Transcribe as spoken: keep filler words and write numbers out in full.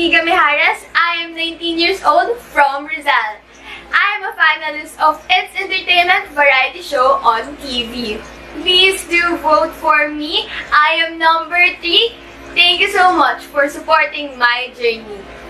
MIKA MIJARES. I am nineteen years old from Rizal. I am a finalist of its entertainment variety show on T V. Please do vote for me. I am number three. Thank you so much for supporting my journey.